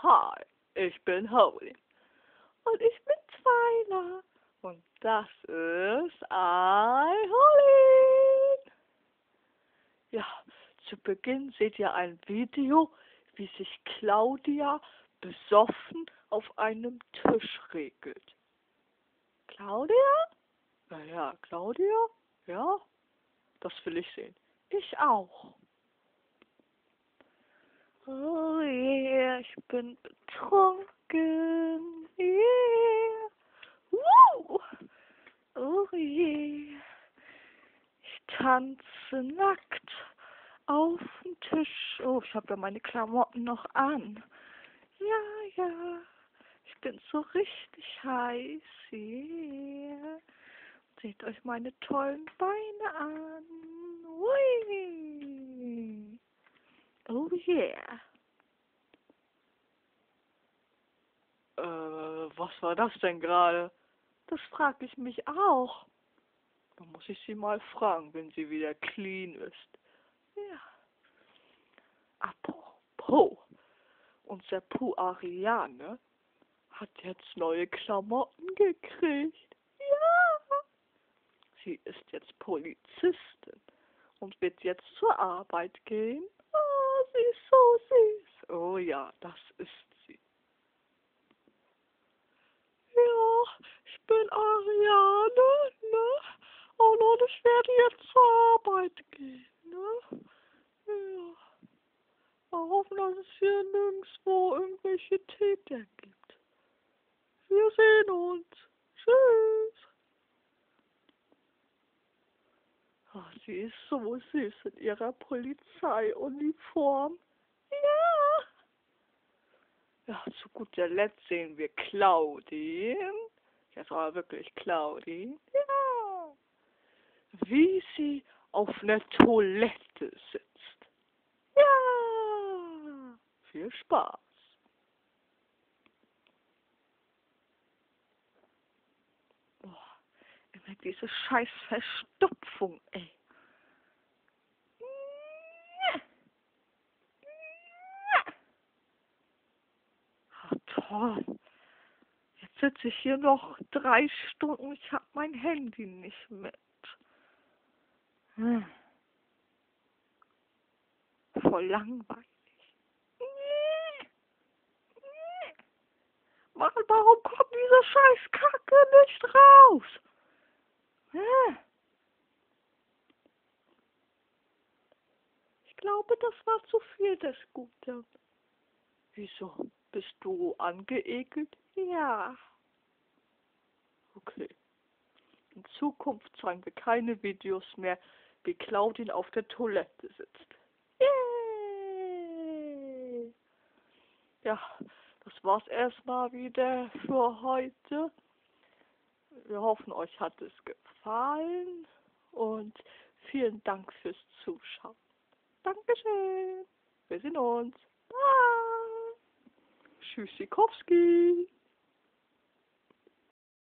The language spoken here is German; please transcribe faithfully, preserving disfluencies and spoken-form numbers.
Hi, ich bin Holy. Und ich bin Twyla. Und das ist iHolly. Ja, zu Beginn seht ihr ein Video, wie sich Claudia besoffen auf einem Tisch regelt. Claudia? Ja, ja, Claudia? Ja, das will ich sehen. Ich auch. Oh yeah, ich bin betrunken. Yeah. Woo! Oh yeah. Ich tanze nackt auf dem Tisch. Oh, ich habe ja meine Klamotten noch an. Ja, ja. Ich bin so richtig heiß. Yeah. Seht euch meine tollen Beine an. Ui. Oh yeah. Äh, was war das denn gerade? Das frage ich mich auch. Da muss ich sie mal fragen, wenn sie wieder clean ist. Ja. Apropos, unser Puh Ariane hat jetzt neue Klamotten gekriegt. Ja. Sie ist jetzt Polizistin und wird jetzt zur Arbeit gehen. Oh, sie ist so süß. Oh ja, das ist sie. Ja, ich bin Ariane, ne? Und, und ich werde jetzt zur Arbeit gehen, ne? Ja. Wir hoffen, dass es hier nirgendwo irgendwelche Täter gibt. Wir sehen uns. Tschüss. Oh, sie ist so süß in ihrer Polizeiuniform. Ja. Ja, zu guter Letzt sehen wir Claudine. Jetzt aber wirklich Claudine. Ja. Wie sie auf einer Toilette sitzt. Ja. Viel Spaß. Boah, immer diese scheiß Verstopfung, ey. Ah, toll. Jetzt sitze ich hier noch drei Stunden. Ich habe mein Handy nicht mit. Hm. Voll langweilig. Mann, warum kommt diese scheiß Kacke nicht raus? Hm. Ich glaube, das war zu viel des Guten. Wieso? Bist du angeekelt? Ja. Okay. In Zukunft zeigen wir keine Videos mehr, wie Claudine auf der Toilette sitzt. Yay! Ja, das war's erstmal wieder für heute. Wir hoffen, euch hat es gefallen und vielen Dank fürs Zuschauen. Dankeschön. Wir sehen uns. Bye. Tschüssikowski.